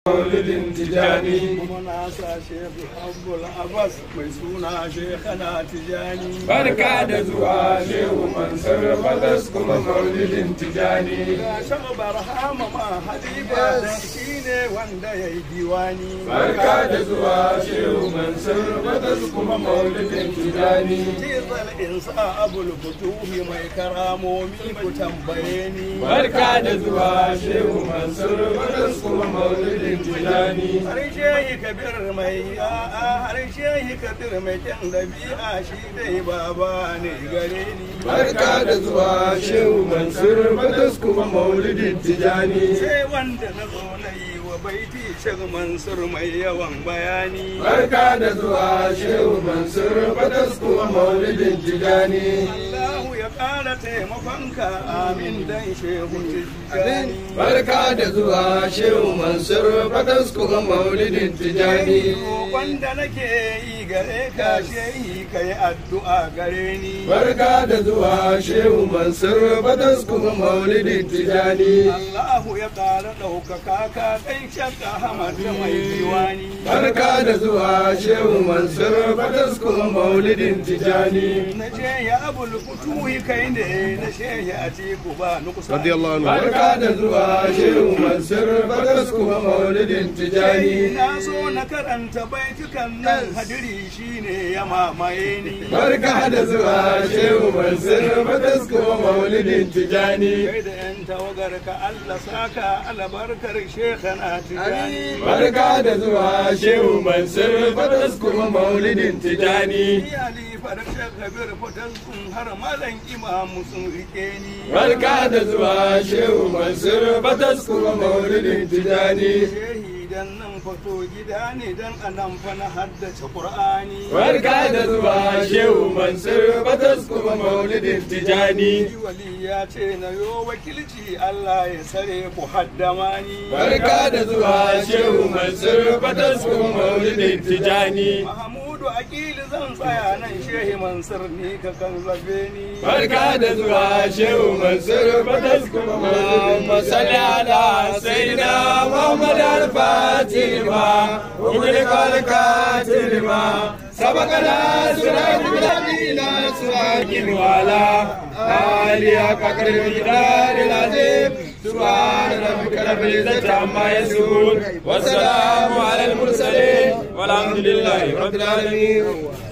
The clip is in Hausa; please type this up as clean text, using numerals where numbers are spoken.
maulidin tijani muna sa Sheikh Abdul Abbas mai suna Sheikhana Tijani. Barka da zuwa Shehu Mansur Fadas kuma maulidin tijani. Ga Shehu Barhama ma Halifa dan shine wanda yayi diwani. Barka da zuwa Shehu Mansur Fadas kuma maulidin tijani. Jizal insa abul futuhi mai karamomi ku tambaye ni. Barka da zuwa Shehu Mansur Fadas kuma maulidin tijani. Har shehi kabir mai har shehi kabir mai kyan dabi'a shi dai baba ne gare ni. Barka da zuwa Shehu Mansur Fadas kuma maulidin tijani. Sai wanda na zo na yi wa baiti Sheikh Mansur mai yawan bayani. Barka da zuwa Shehu Mansur Fadas kuma maulidin tijani. Allahu ya ƙara taimakonka amin dan Shehu Tijani. Barka da zuwa Shehu Mansur Fadas kuma maulidin tijani. Wanda nake yi gare ka shehi ka yi addu'a gare ni. Barka da zuwa Shehu Mansur Fadas kuma maulidin tijani. Allahu ya ƙara ɗaukaka ka kai shakka Ahmad mai diwani. Barka da zuwa Shehu Mansur Fadas kuma maulidin tijani. Na ce ya abul futuhi kai ne na shehi a teku ba nukusa. Barka da zuwa Shehu Mansur Fadas kuma maulidin tijani. Na so na karanta baitukan nan hadiri shine ya mamaye ni. Barka da zuwa Shehu Mansur Fadas kuma maulidin tijani. Kai da yan tawagar ka Allah saka albarkar Sheikhana Tijani. Barka da zuwa Shehu Mansur Fadas kuma maulidin tijani. Halifa da Sheikh Kabir Fatas kun har malam imamu sun rike ni. Barka da zuwa Shehu Mansur Fadas kuma maulidin tijani. Shehi dan nan fato gida ne dan anan fa na haddace Qur'ani. Barka da zuwa Shehu Mansur Fadas kuma maulidin tijani. Wali ya ce na yo wakilci Allah ya sare ku haddamani. Barka da zuwa Shehu Mansur Fadas kuma maulidin tijani. Mahmudu Akili zan tsaya nan Shehi Mansur ni ka kan zabe ni. Barka da zuwa Shehu Mansur Fadas kuma maulidin tijani. ala Sayyidina Muhammad al-Fatihah وملك الكاتلما سبقنا سراج بلادنا سراج وعلى آلها قدر المقدار العظيم سبحان ربك رب العزة عما يصفون والسلام على المرسلين والحمد لله رب العالمين.